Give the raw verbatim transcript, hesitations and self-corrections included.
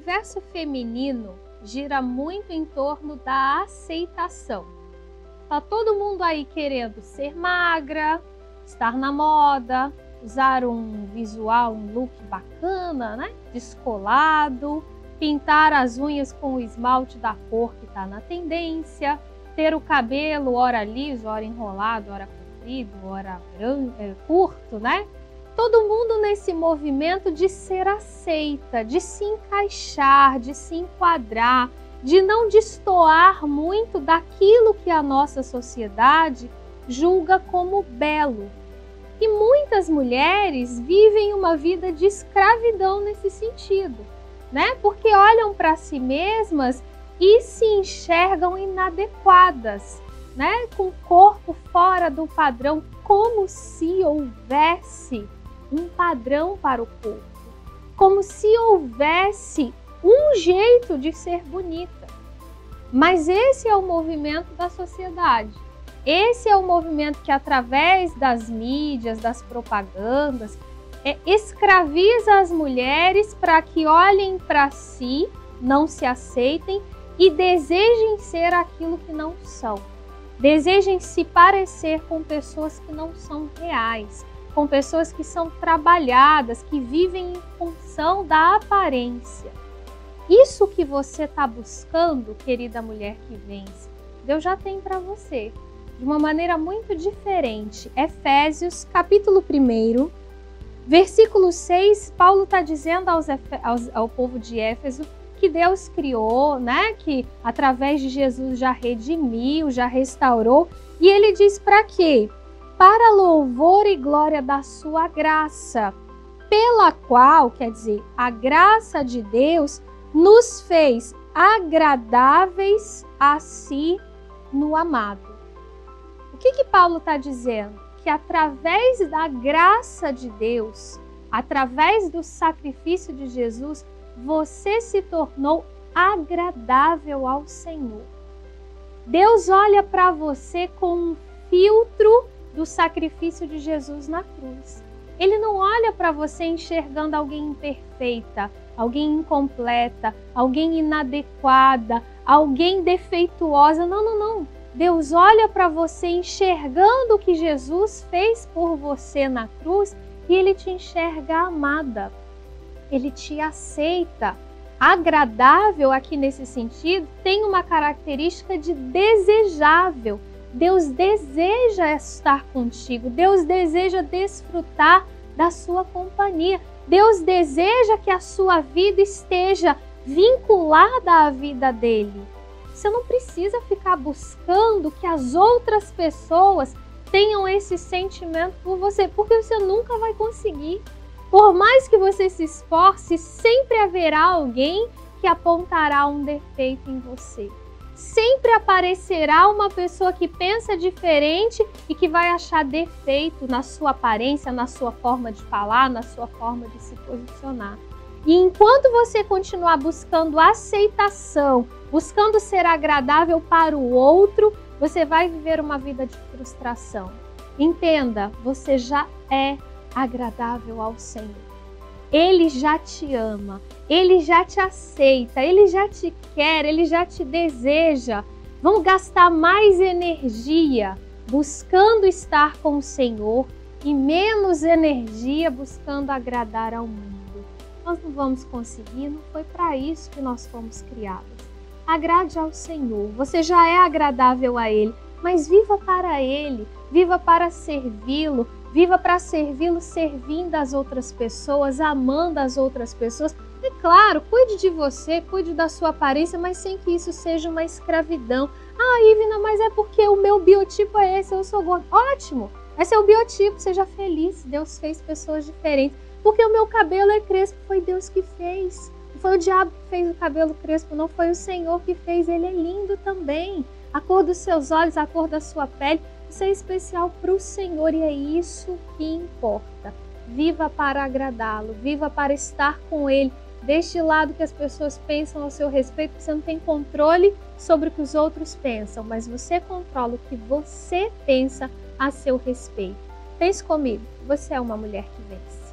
universo feminino gira muito em torno da aceitação. Tá todo mundo aí querendo ser magra, estar na moda, usar um visual, um look bacana, né? Descolado, pintar as unhas com o esmalte da cor que está na tendência, ter o cabelo ora liso, ora enrolado, ora comprido, ora branco, é, curto, né? Todo mundo nesse movimento de ser aceita, de se encaixar, de se enquadrar, de não destoar muito daquilo que a nossa sociedade julga como belo. E muitas mulheres vivem uma vida de escravidão nesse sentido, né? Porque olham para si mesmas e se enxergam inadequadas, né? Com o corpo fora do padrão, como se houvesse um padrão para o corpo, como se houvesse um jeito de ser bonita. Mas esse é o movimento da sociedade. Esse é o movimento que, através das mídias, das propagandas, é, escraviza as mulheres para que olhem para si, não se aceitem e desejem ser aquilo que não são. Desejem se parecer com pessoas que não são reais, com pessoas que são trabalhadas, que vivem em função da aparência. Isso que você está buscando, querida mulher que vence, Deus já tem para você, de uma maneira muito diferente. Efésios, capítulo um, versículo seis, Paulo está dizendo aos, aos, ao povo de Éfeso que Deus criou, né? Que através de Jesus já redimiu, já restaurou. E ele diz para quê? Para louvor e glória da sua graça, pela qual, quer dizer, a graça de Deus nos fez agradáveis a si no amado. O que que Paulo está dizendo? Que através da graça de Deus, através do sacrifício de Jesus, você se tornou agradável ao Senhor. Deus olha para você com um filtro do sacrifício de Jesus na cruz. Ele não olha para você enxergando alguém imperfeita, alguém incompleta, alguém inadequada, alguém defeituosa. Não, não, não. Deus olha para você enxergando o que Jesus fez por você na cruz e Ele te enxerga amada. Ele te aceita. Agradável aqui nesse sentido tem uma característica de desejável. Deus deseja estar contigo, Deus deseja desfrutar da sua companhia. Deus deseja que a sua vida esteja vinculada à vida dele. Você não precisa ficar buscando que as outras pessoas tenham esse sentimento por você, porque você nunca vai conseguir. Por mais que você se esforce, sempre haverá alguém que apontará um defeito em você. Sempre aparecerá uma pessoa que pensa diferente e que vai achar defeito na sua aparência, na sua forma de falar, na sua forma de se posicionar. E enquanto você continuar buscando aceitação, buscando ser agradável para o outro, você vai viver uma vida de frustração. Entenda, você já é agradável ao Senhor. Ele já te ama, Ele já te aceita, Ele já te quer, Ele já te deseja. Vamos gastar mais energia buscando estar com o Senhor e menos energia buscando agradar ao mundo. Nós não vamos conseguir, não foi para isso que nós fomos criados. Agrade ao Senhor, você já é agradável a Ele, mas viva para Ele, viva para servi-lo, viva para servi-lo servindo as outras pessoas, amando as outras pessoas. É claro, cuide de você, cuide da sua aparência, mas sem que isso seja uma escravidão. Ah, Ivna, mas é porque o meu biotipo é esse, eu sou gorda. Ótimo, esse é o biotipo, seja feliz. Deus fez pessoas diferentes. Porque o meu cabelo é crespo, foi Deus que fez. Não foi o diabo que fez o cabelo crespo, não foi o Senhor que fez. Ele é lindo também. A cor dos seus olhos, a cor da sua pele, isso é especial para o Senhor e é isso que importa. Viva para agradá-lo, viva para estar com Ele. Deixe de lado que as pessoas pensam ao seu respeito, porque você não tem controle sobre o que os outros pensam, mas você controla o que você pensa a seu respeito. Pense comigo, você é uma mulher que vence.